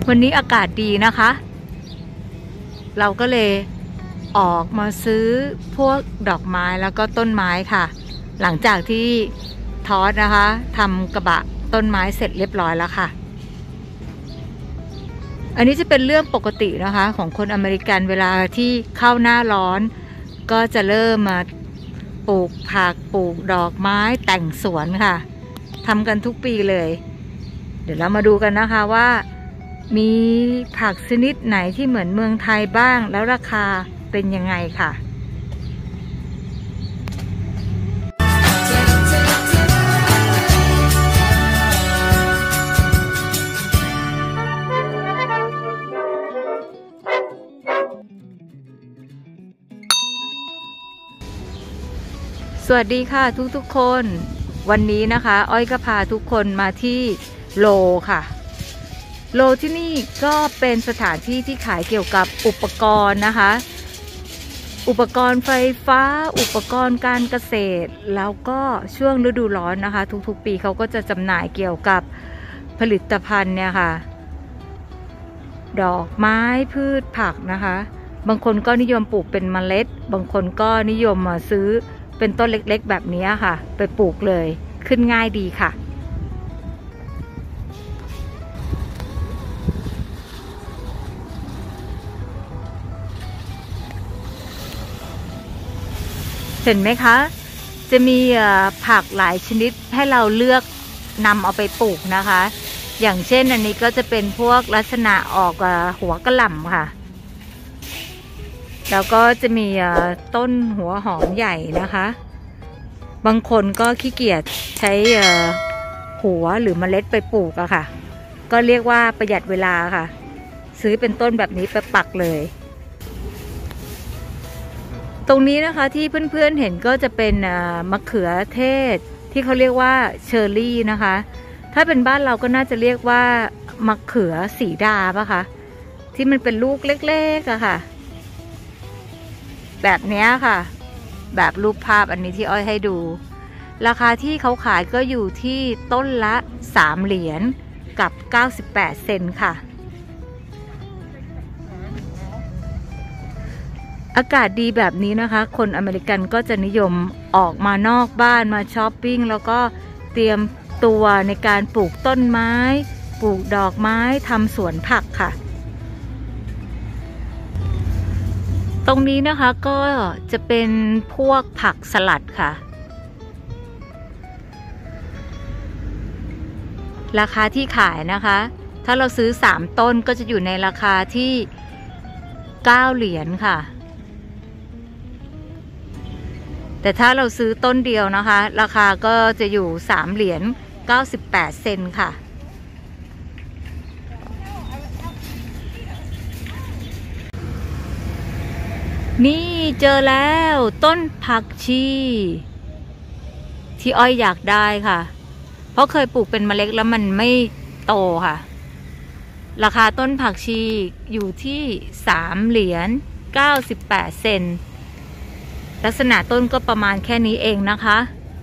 วันนี้อากาศดีนะคะ เราก็เลยออกมาซื้อพวกดอกไม้แล้วก็ต้นไม้ค่ะหลังจากที่ทอสนะคะทำกระบะต้นไม้เสร็จเรียบร้อยแล้วค่ะอันนี้จะเป็นเรื่องปกตินะคะของคนอเมริกันเวลาที่เข้าหน้าร้อนก็จะเริ่มมาปลูกผักปลูกดอกไม้แต่งสวนค่ะทำกันทุกปีเลยเดี๋ยวเรามาดูกันนะคะว่ามีผักชนิดไหนที่เหมือนเมืองไทยบ้างแล้วราคาเป็นยังไงค่ะสวัสดีค่ะทุกคนวันนี้นะคะอ้อยก็พาทุกคนมาที่โลค่ะโลที่นี่ก็เป็นสถานที่ที่ขายเกี่ยวกับอุปกรณ์นะคะอุปกรณ์ไฟฟ้าอุปกรณ์การเกษตรแล้วก็ช่วงฤดูร้อนนะคะทุกๆปีเขาก็จะจำหน่ายเกี่ยวกับผลิตภัณฑ์เนี่ยค่ะดอกไม้พืชผักนะคะบางคนก็นิยมปลูกเป็นเมล็ดบางคนก็นิยมมาซื้อเป็นต้นเล็กๆแบบนี้ค่ะไปปลูกเลยขึ้นง่ายดีค่ะเห็นไหมคะจะมีผักหลายชนิดให้เราเลือกนำเอาไปปลูกนะคะอย่างเช่นอันนี้ก็จะเป็นพวกลักษณะออกหัวกะหล่ำค่ะแล้วก็จะมีต้นหัวหอมใหญ่นะคะบางคนก็ขี้เกียจใช้หัวหรือเมล็ดไปปลูกอะค่ะก็เรียกว่าประหยัดเวลาค่ะซื้อเป็นต้นแบบนี้ไปปักเลยตรงนี้นะคะที่เพื่อนๆเห็นก็จะเป็นมะเขือเทศที่เขาเรียกว่าเชอร์รี่นะคะถ้าเป็นบ้านเราก็น่าจะเรียกว่ามะเขือสีดาป่ะคะที่มันเป็นลูกเล็กๆอะค่ะแบบนี้ค่ะแบบรูปภาพอันนี้ที่อ้อยให้ดูราคาที่เขาขายก็อยู่ที่ต้นละ3 เหรียญกับ98 เซนต์ค่ะอากาศดีแบบนี้นะคะคนอเมริกันก็จะนิยมออกมานอกบ้านมาช้อปปิ้งแล้วก็เตรียมตัวในการปลูกต้นไม้ปลูกดอกไม้ทำสวนผักค่ะตรงนี้นะคะก็จะเป็นพวกผักสลัดค่ะราคาที่ขายนะคะถ้าเราซื้อ3 ต้นก็จะอยู่ในราคาที่9 เหรียญค่ะแต่ถ้าเราซื้อต้นเดียวนะคะราคาก็จะอยู่3 เหรียญ98 เซนต์ค่ะนี่เจอแล้วต้นผักชีที่อ้อยอยากได้ค่ะเพราะเคยปลูกเป็นเมล็ดแล้วมันไม่โตค่ะราคาต้นผักชีอยู่ที่3 เหรียญ98 เซนต์ลักษณะต้นก็ประมาณแค่นี้เองนะคะ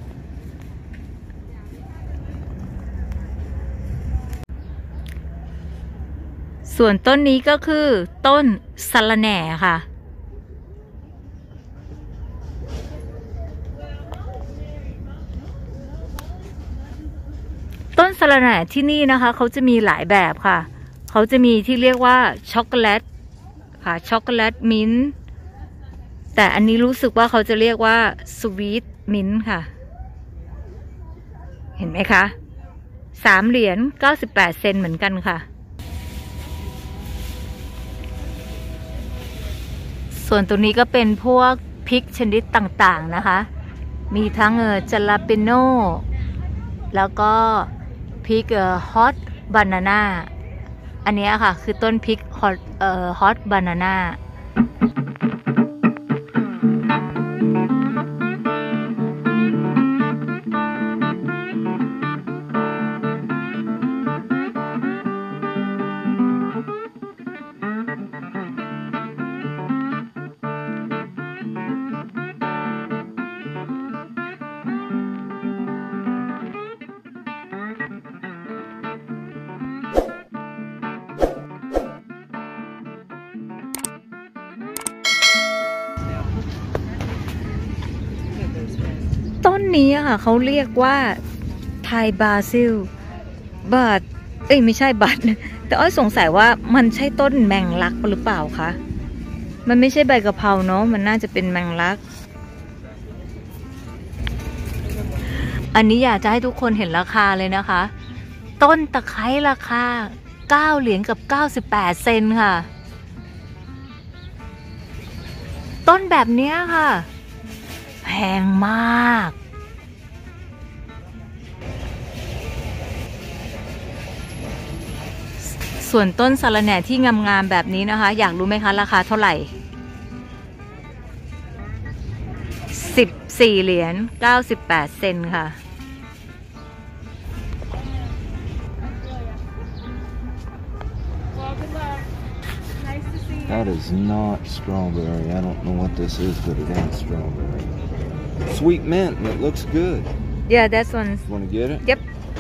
ส่วนต้นนี้ก็คือต้นสะระแหน่ค่ะต้นสะระแหน่ที่นี่นะคะเขาจะมีหลายแบบค่ะเขาจะมีที่เรียกว่าช็อกโกแลตค่ะช็อกโกแลตมิ้นท์แต่อันนี้รู้สึกว่าเขาจะเรียกว่าสวีทมิ้นท์ค่ะเห็นไหมคะ3 เหรียญ98 เซนต์เหมือนกันค่ะส่วนตรงนี้ก็เป็นพวกพริกชนิดต่างๆนะคะมีทั้งจาลาเปโน่แล้วก็พริกฮอตบานาน่าอันนี้ค่ะคือต้นพริกฮอตบานาน่านี้อะค่ะเขาเรียกว่าไทยบราซิลบัตไม่ใช่บัตแต่อ้อยสงสัยว่ามันใช่ต้นแมงลักหรือเปล่าคะมันไม่ใช่ใบกะเพราเนาะมันน่าจะเป็นแมงลักอันนี้อยากจะให้ทุกคนเห็นราคาเลยนะคะต้นตะไคร้ราคา9 เหรียญกับ98 เซนต์ค่ะต้นแบบนี้ค่ะแพงมากส่วนต้นสะระแหน่ที่งามๆแบบนี้นะคะอยากรู้ไหมคะราคาเท่าไหร่14 เหรียญ98 เซนต์ค่ะ That is not strawberry. I don't know what this is, but it ain't strawberry. Sweet mint, and it looks good. Yeah, that's one. Want to get it? Yep.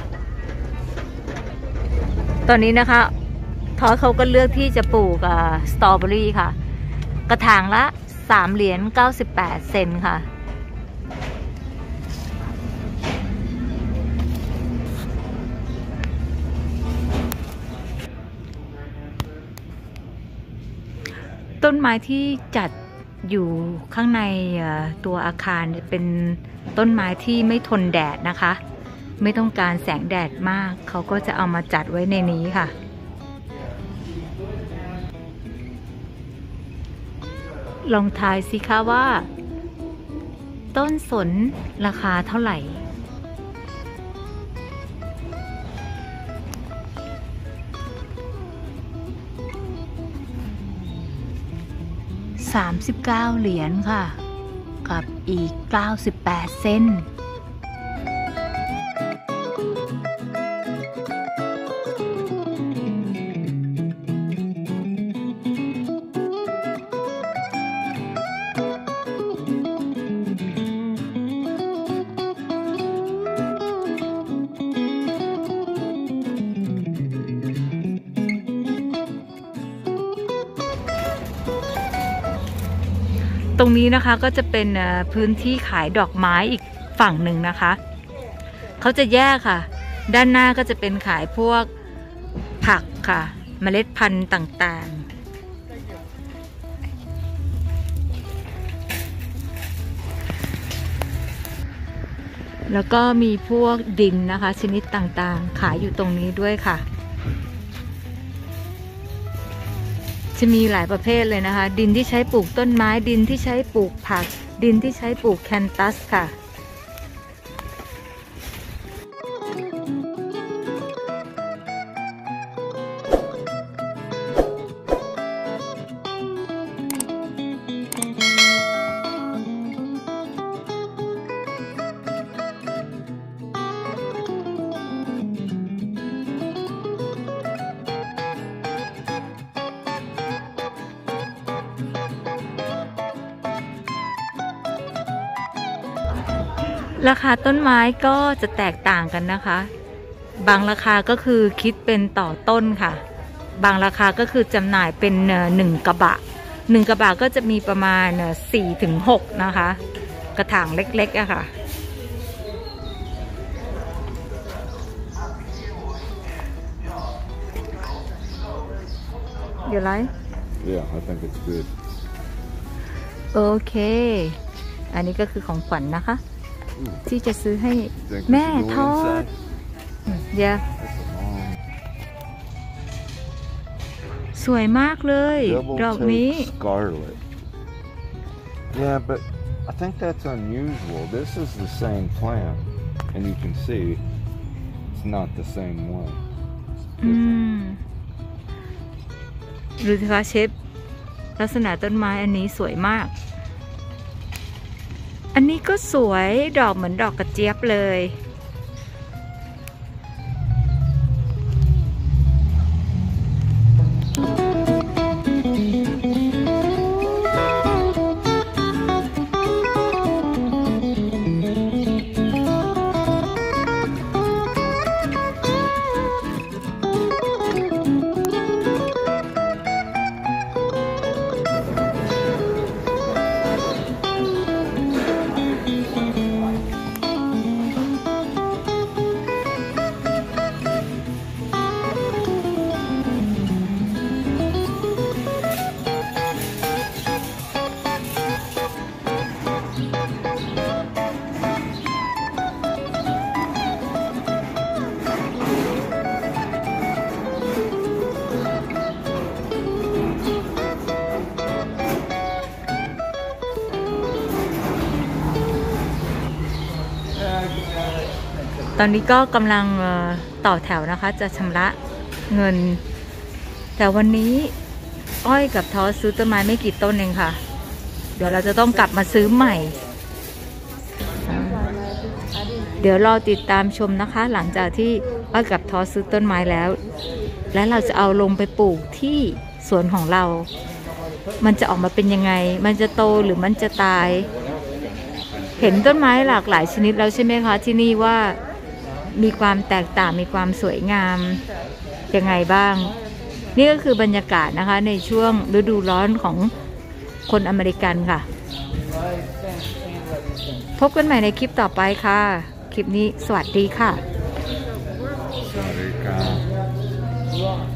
ตอนนี้นะคะทอเขาก็เลือกที่จะปลูกสตรอเบอรี่ค่ะกระถางละ3 เหรียญ98 เซนต์ค่ะต้นไม้ที่จัดอยู่ข้างในตัวอาคารเป็นต้นไม้ที่ไม่ทนแดดนะคะไม่ต้องการแสงแดดมากเขาก็จะเอามาจัดไว้ในนี้ค่ะลองทายสิคะว่าต้นสนราคาเท่าไหร่39 เหรียญค่ะกับอีก98 เซนต์ตรงนี้นะคะก็จะเป็นพื้นที่ขายดอกไม้อีกฝั่งหนึ่งนะคะเขาจะแยกค่ะด้านหน้าก็จะเป็นขายพวกผักค่ะเมล็ดพันธุ์ต่างๆแล้วก็มีพวกดินนะคะชนิดต่างๆขายอยู่ตรงนี้ด้วยค่ะจะมีหลายประเภทเลยนะคะดินที่ใช้ปลูกต้นไม้ดินที่ใช้ปลูกผักดินที่ใช้ปลูกแคนตัสค่ะราคาต้นไม้ก็จะแตกต่างกันนะคะบางราคาก็คือคิดเป็นต่อต้นค่ะบางราคาก็คือจำหน่ายเป็น1 กระบะ1 กระบะก็จะมีประมาณ4 ถึง 6นะคะกระถางเล็กๆอะค่ะYou like? Yeah, I think it's good. โอเคอันนี้ก็คือของขวัญนะคะที่จะซื้อให้แม่ทอดเดี๋ยวสวยมากเลยดอกนี้ Scarlet. Yeah, but I think that's unusual. This is the same plant, and you can see it's not the same one. ดูสิคะเชฟลักษณะต้นไม้อันนี้สวยมากอันนี้ก็สวยดอกเหมือนดอกกระเจี๊ยบเลยตอนนี้ก็กำลังต่อแถวนะคะจะชำระเงิน แต่วันนี้อ้อยกับทอซื้อต้นไม้ไม่กี่ต้นเองค่ะ เดี๋ยวเราจะต้องกลับมาซื้อใหม่ เดี๋ยวรอติดตามชมนะคะ หลังจากที่อ้อยกับทอซื้อต้นไม้แล้ว และเราจะเอาลงไปปลูกที่สวนของเรา มันจะออกมาเป็นยังไง มันจะโตหรือมันจะตาย เห็นต้นไม้หลากหลายชนิดแล้วใช่ไหมคะที่นี่ว่ามีความแตกต่างมีความสวยงามยังไงบ้าง นี่ก็คือบรรยากาศนะคะในช่วงฤดูร้อนของคนอเมริกันค่ะ พบกันใหม่ในคลิปต่อไปค่ะ คลิปนี้สวัสดีค่ะ Sorry,